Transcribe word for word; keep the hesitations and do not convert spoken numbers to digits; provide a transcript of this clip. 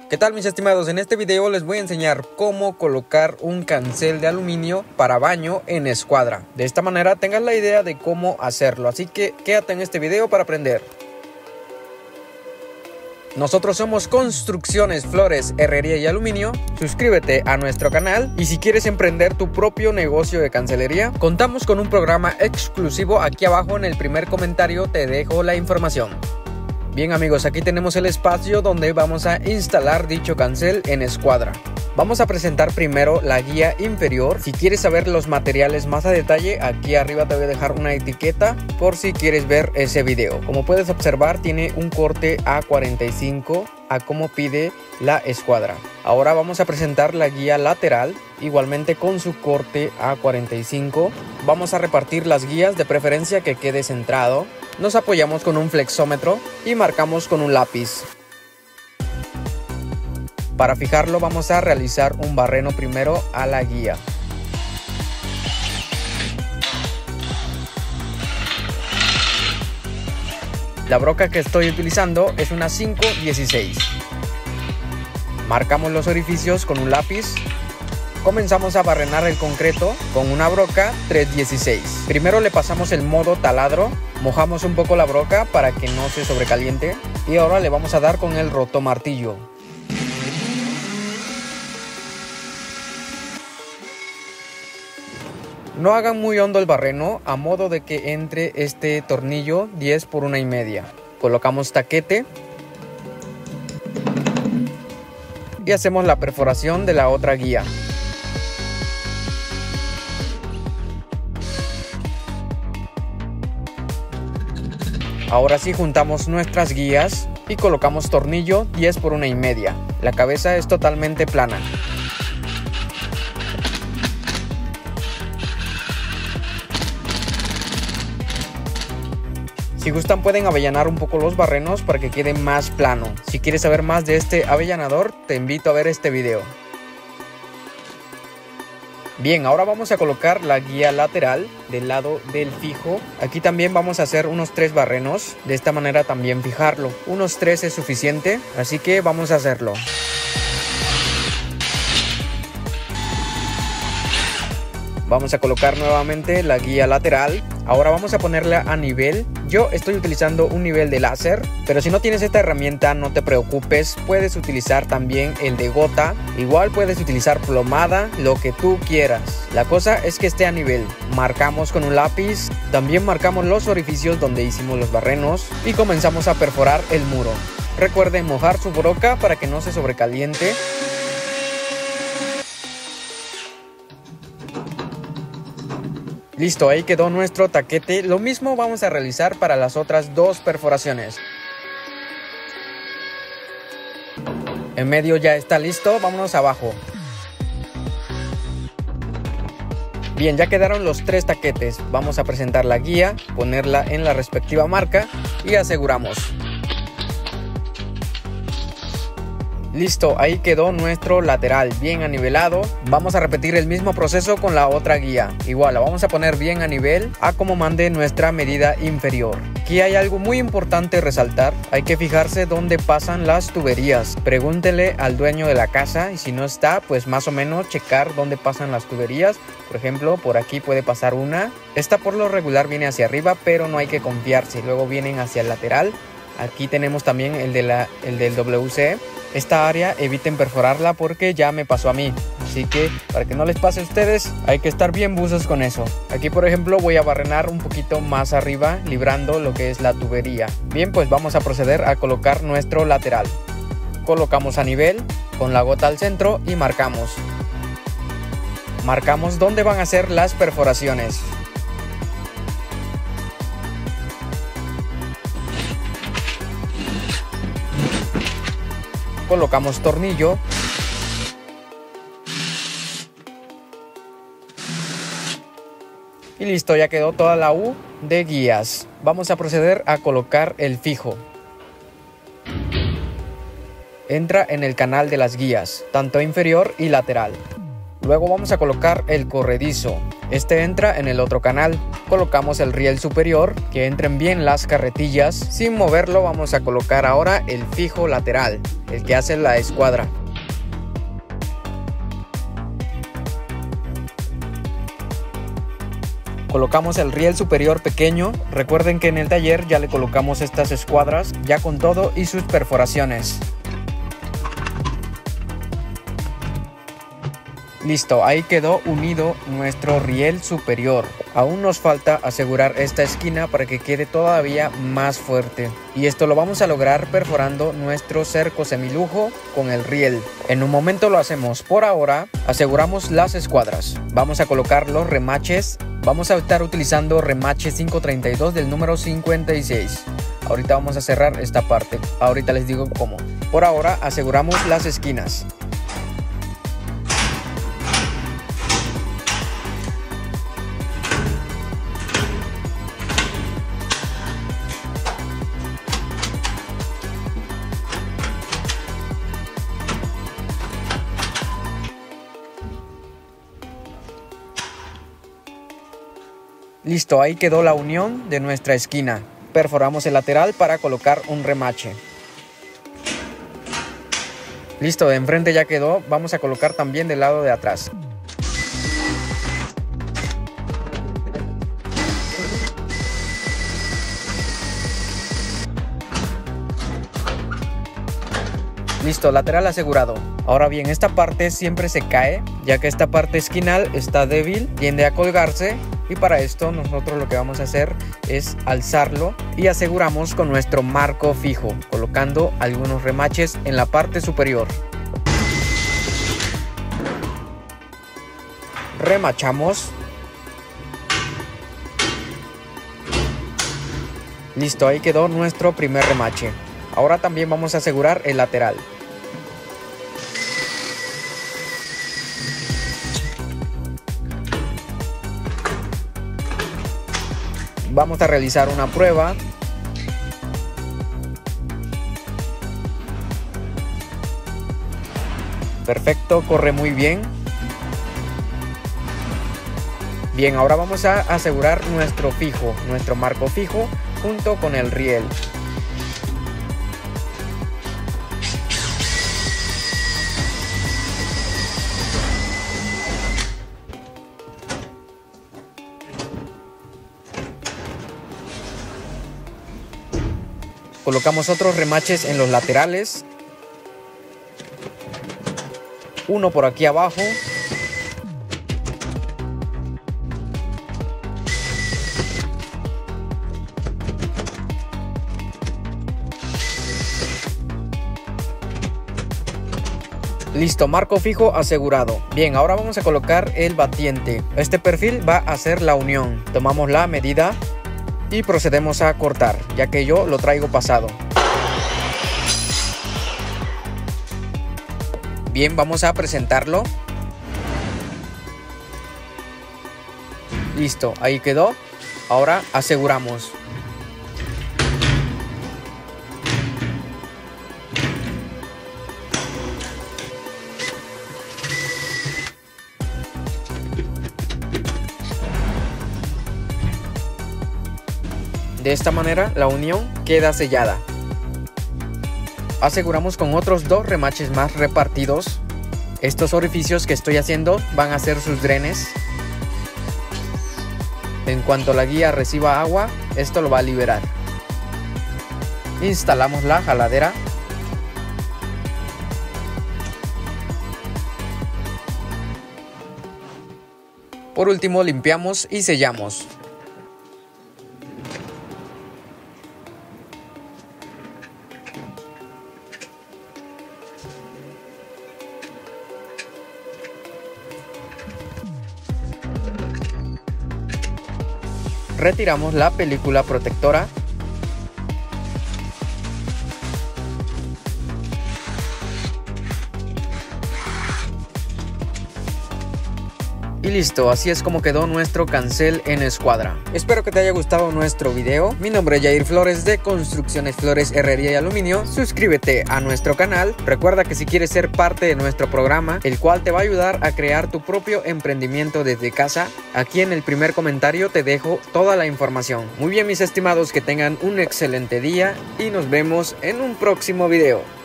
¿Qué tal, mis estimados? En este video les voy a enseñar cómo colocar un cancel de aluminio para baño en escuadra. De esta manera tengas la idea de cómo hacerlo, así que quédate en este video para aprender. Nosotros somos Construcciones Flores, Herrería y Aluminio. Suscríbete a nuestro canal y si quieres emprender tu propio negocio de cancelería, contamos con un programa exclusivo. Aquí abajo en el primer comentario te dejo la información. Bien amigos, aquí tenemos el espacio donde vamos a instalar dicho cancel en escuadra. Vamos a presentar primero la guía inferior. Si quieres saber los materiales más a detalle, aquí arriba te voy a dejar una etiqueta por si quieres ver ese video. Como puedes observar, tiene un corte A cuarenta y cinco a como pide la escuadra. Ahora vamos a presentar la guía lateral, igualmente con su corte A cuarenta y cinco. Vamos a repartir las guías, de preferencia que quede centrado. Nos apoyamos con un flexómetro y marcamos con un lápiz. Para fijarlo vamos a realizar un barreno primero a la guía. La broca que estoy utilizando es una cinco dieciséis. Marcamos los orificios con un lápiz. Comenzamos a barrenar el concreto con una broca tres dieciséis. Primero le pasamos el modo taladro, mojamos un poco la broca para que no se sobrecaliente y ahora le vamos a dar con el rotomartillo. No hagan muy hondo el barreno, a modo de que entre este tornillo diez por una y media. Colocamos taquete y hacemos la perforación de la otra guía. Ahora sí juntamos nuestras guías y colocamos tornillo diez por una y media. La cabeza es totalmente plana. Si gustan pueden avellanar un poco los barrenos para que quede más plano. Si quieres saber más de este avellanador, te invito a ver este video. Bien, ahora vamos a colocar la guía lateral del lado del fijo. Aquí también vamos a hacer unos tres barrenos. De esta manera también fijarlo. Unos tres es suficiente, así que vamos a hacerlo. Vamos a colocar nuevamente la guía lateral. Ahora vamos a ponerla a nivel. Yo estoy utilizando un nivel de láser, pero si no tienes esta herramienta no te preocupes, puedes utilizar también el de gota. Igual puedes utilizar plomada, lo que tú quieras. La cosa es que esté a nivel. Marcamos con un lápiz, también marcamos los orificios donde hicimos los barrenos y comenzamos a perforar el muro. Recuerden mojar su broca para que no se sobrecaliente. Listo, ahí quedó nuestro taquete. Lo mismo vamos a realizar para las otras dos perforaciones. En medio ya está listo, vámonos abajo. Bien, ya quedaron los tres taquetes. Vamos a presentar la guía, ponerla en la respectiva marca y aseguramos. Listo, ahí quedó nuestro lateral bien anivelado. Vamos a repetir el mismo proceso con la otra guía. Igual la vamos a poner bien a nivel a como mande nuestra medida inferior. Aquí hay algo muy importante resaltar. Hay que fijarse dónde pasan las tuberías. Pregúntele al dueño de la casa y si no está, pues más o menos checar dónde pasan las tuberías. Por ejemplo, por aquí puede pasar una. Esta por lo regular viene hacia arriba, pero no hay que confiarse. Luego vienen hacia el lateral. Aquí tenemos también el, de la, el del W C. Esta área eviten perforarla porque ya me pasó a mí. Así que para que no les pase a ustedes hay que estar bien buzos con eso. Aquí por ejemplo voy a barrenar un poquito más arriba, librando lo que es la tubería. Bien, pues vamos a proceder a colocar nuestro lateral. Colocamos a nivel con la gota al centro y marcamos. Marcamos dónde van a ser las perforaciones. Colocamos tornillo. Y listo, ya quedó toda la U de guías. Vamos a proceder a colocar el fijo. Entra en el canal de las guías, tanto inferior y lateral. Luego vamos a colocar el corredizo. Este entra en el otro canal. Colocamos el riel superior, que entren bien las carretillas. Sin moverlo vamos a colocar ahora el fijo lateral, el que hace la escuadra. Colocamos el riel superior pequeño. Recuerden que en el taller ya le colocamos estas escuadras ya con todo y sus perforaciones. Listo, ahí quedó unido nuestro riel superior. Aún nos falta asegurar esta esquina para que quede todavía más fuerte. Y esto lo vamos a lograr perforando nuestro cerco semilujo con el riel. En un momento lo hacemos. Por ahora, aseguramos las escuadras. Vamos a colocar los remaches. Vamos a estar utilizando remache quinientos treinta y dos del número cincuenta y seis. Ahorita vamos a cerrar esta parte. Ahorita les digo cómo. Por ahora, aseguramos las esquinas. Listo, ahí quedó la unión de nuestra esquina. Perforamos el lateral para colocar un remache. Listo, de enfrente ya quedó. Vamos a colocar también del lado de atrás. Listo, lateral asegurado. Ahora bien, esta parte siempre se cae, ya que esta parte esquinal está débil, tiende a colgarse. Y para esto nosotros lo que vamos a hacer es alzarlo y aseguramos con nuestro marco fijo, colocando algunos remaches en la parte superior. Remachamos. Listo, ahí quedó nuestro primer remache. Ahora también vamos a asegurar el lateral. Vamos a realizar una prueba. Perfecto, corre muy bien. Bien, ahora vamos a asegurar nuestro fijo, nuestro marco fijo junto con el riel. Colocamos otros remaches en los laterales. Uno por aquí abajo. Listo, marco fijo asegurado. Bien, ahora vamos a colocar el batiente. Este perfil va a ser la unión. Tomamos la medida y procedemos a cortar, ya que yo lo traigo pasado. Bien, vamos a presentarlo. Listo, ahí quedó. Ahora aseguramos. De esta manera la unión queda sellada. Aseguramos con otros dos remaches más repartidos. Estos orificios que estoy haciendo van a ser sus drenes. En cuanto la guía reciba agua, esto lo va a liberar. Instalamos la jaladera. Por último, limpiamos y sellamos. Retiramos la película protectora. Y listo, así es como quedó nuestro cancel en escuadra. Espero que te haya gustado nuestro video. Mi nombre es Jair Flores de Construcciones Flores, Herrería y Aluminio. Suscríbete a nuestro canal. Recuerda que si quieres ser parte de nuestro programa, el cual te va a ayudar a crear tu propio emprendimiento desde casa, aquí en el primer comentario te dejo toda la información. Muy bien, mis estimados, que tengan un excelente día y nos vemos en un próximo video.